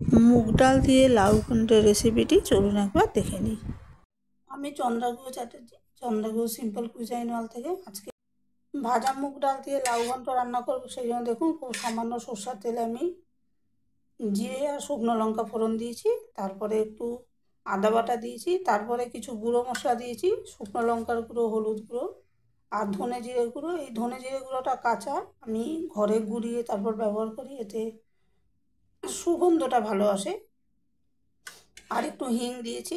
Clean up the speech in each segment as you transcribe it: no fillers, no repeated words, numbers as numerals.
মুগ ডাল দিয়ে লাউ ঘন্টের রেসিপিটি চলুন একবার দেখে নিই। আমি চন্দ্রগুহ চ্যাটার্জি, চন্দ্রগুহ সিম্পল কুইজাইন ওয়াল থেকে আজকে ভাজা মুগ ডাল দিয়ে লাউ ঘন্ট রান্না করবো। সেই জন্য দেখুন খুব সামান্য সরষের তেলে আমি জিরে আর শুকনো লঙ্কা ফোড়ন দিয়েছি, তারপরে একটু আদা বাটা দিয়েছি, তারপরে কিছু গুঁড়ো মশলা দিয়েছি, শুকনো লঙ্কার গুঁড়ো, হলুদ গুঁড়ো আর ধনে জিরে গুঁড়ো। এই ধনে জিরে গুঁড়োটা কাঁচা, আমি ঘরে গুঁড়িয়ে তারপর ব্যবহার করি, এতে সুগন্ধটা ভালো আসে। আর একটু হিং দিয়েছি।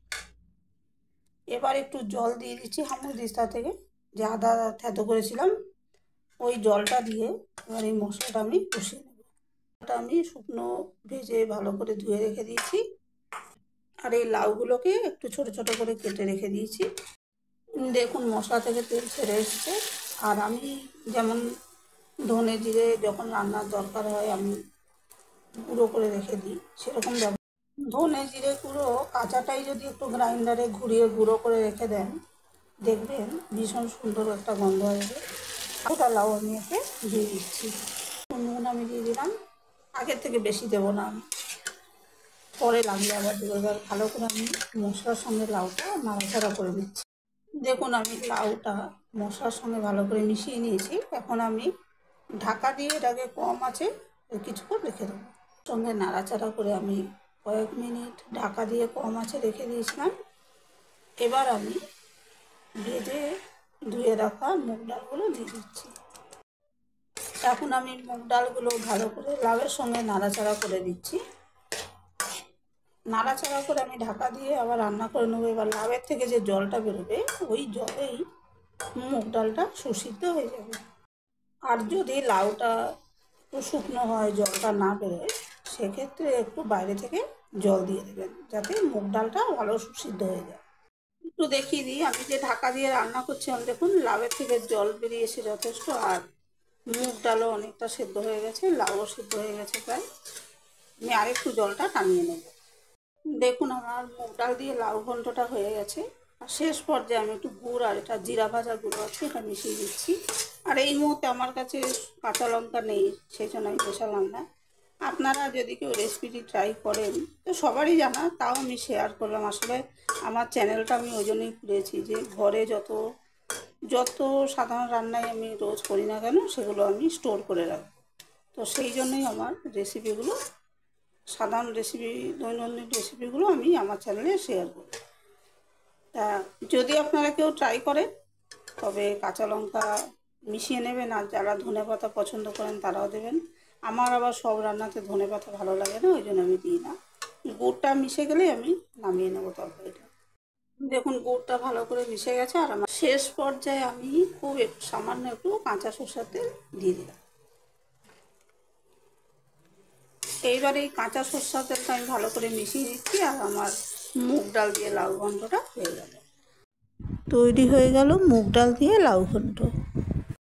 এবার একটু জল দিয়ে দিচ্ছি হামানদিস্তা থেকে, যে আদা থেতো করেছিলাম ওই জলটা দিয়ে এবার এই মশলাটা আমি কষিয়ে নেব। এটা আমি শুকনো ভেজে ভালো করে ধুয়ে রেখে দিয়েছি। আর এই লাউগুলোকে একটু ছোট ছোট করে কেটে রেখে দিয়েছি। দেখুন মশলা থেকে তেল ছেড়ে এসছে। আর আমি যেমন ধনে জিরে যখন রান্নার দরকার হয় আমি গুঁড়ো করে রেখে দিই, সেরকম ধনে জিরে গুঁড়ো কাঁচাটাই যদি একটু গ্রাইন্ডারে ঘুরিয়ে গুঁড়ো করে রেখে দেন, দেখবেন ভীষণ সুন্দর একটা গন্ধ আসবে। ওটা লাউ আমি একে দিয়ে দিচ্ছি। নুন আমি দিয়ে দিলাম, আগের থেকে বেশি দেবো না, আমি পরে লাগলে আবার দেবো। এবার ভালো করে আমি মশলার সঙ্গে লাউটা নাড়াচাড়া করে নিচ্ছি। দেখুন আমি লাউটা মশলার সঙ্গে ভালো করে মিশিয়ে নিয়েছি। এখন আমি ঢাকা দিয়ে এটাকে কম আছে কিছুক্ষণ রেখে দেবো। সঙ্গে নাড়াচাড়া করে আমি কয়েক মিনিট ঢাকা দিয়ে কম আছে রেখে দিয়েছিলাম। এবার আমি ভেজে ধুয়ে রাখা মুগ ডালগুলো দিয়ে দিচ্ছি। এখন আমি মুগ ডালগুলো ভালো করে লাউয়ের সঙ্গে নাড়াচাড়া করে দিচ্ছি। নাড়াচাড়া করে আমি ঢাকা দিয়ে আবার রান্না করে নেবো। এবার লাউয়ের থেকে যে জলটা বেরোবে ওই জলেই মুগ ডালটা সুসিদ্ধ হয়ে যাবে। আর যদি লাউটা একটু শুকনো হয়, জলটা না বেরোয়, সেক্ষেত্রে একটু বাইরে থেকে জল দিয়ে দেবেন, যাতে মুগ ডালটা ভালো সুসিদ্ধ হয়ে যায়। একটু দেখিয়ে দিই, আমি যে ঢাকা দিয়ে রান্না করছিলাম দেখুন লাউয়ের থেকে জল বেরিয়েছে যথেষ্ট, আর মুগ ডালও অনেকটা সেদ্ধ হয়ে গেছে, লাউও সেদ্ধ হয়ে গেছে প্রায়। আমি আরেকটু জলটা টানিয়ে নেব। দেখুন আমার মুগ ডাল দিয়ে লাউ ঘন্টটা হয়ে গেছে। আর শেষ পর্যায়ে আমি একটু গুড় আর এটা জিরা ভাজা গুঁড়ো আছে এটা মিশিয়ে দিচ্ছি। আর এই মুহূর্তে আমার কাছে কাঁচা লঙ্কা নেই, সেই জন্য আমি মেশালাম না। আপনারা যদি কেউ রেসিপিটি ট্রাই করেন, তো সবারই জানা, তাও আমি শেয়ার করলাম। আসলে আমার চ্যানেলটা আমি ওই জন্যই খুলেছি যে ঘরে যত সাধারণ রান্নাই আমি রোজ করি না কেন সেগুলো আমি স্টোর করে রাখবো। তো সেই জন্যই আমার রেসিপিগুলো, সাধারণ রেসিপি, দৈনন্দিন রেসিপিগুলো আমি আমার চ্যানেলে শেয়ার করি। তা যদি আপনারা কেউ ট্রাই করেন তবে কাঁচা লঙ্কা মিশিয়ে নেবেন, আর যারা ধনেপাতা পছন্দ করেন তারাও দেবেন। আমার আবার সব রান্নাতে ধনেপাতা ভালো লাগে না, ওই জন্য আমি দিই না। গুড়টা মিশে গেলেই আমি নামিয়ে নেবো তরকারিটা। দেখুন গুড়টা ভালো করে মিশে গেছে। আর আমার শেষ পর্যায়ে আমি খুব সামান্য একটু কাঁচা সরষের তেল দিয়ে দিলাম। এইবার এই কাঁচা সরষের তেলটা আমি ভালো করে মিশিয়ে দিচ্ছি। আর আমার মুগ ডাল দিয়ে লাউ ঘন্টটা হয়ে গেল। তৈরি হয়ে গেল মুগ ডাল দিয়ে লাউ ঘন্ট।